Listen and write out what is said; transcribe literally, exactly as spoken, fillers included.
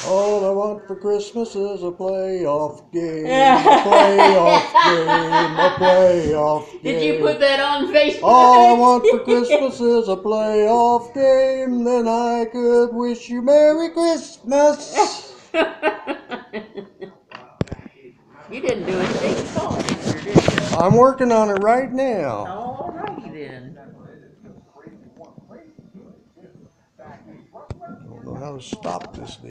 All I want for Christmas is a playoff game, a playoff game, a playoff game. Did you put that on Facebook? All I want for Christmas is a playoff game, then I could wish you Merry Christmas. You didn't do a state song either, did you? I'm working on it right now. All righty then. I don't know how to stop this thing.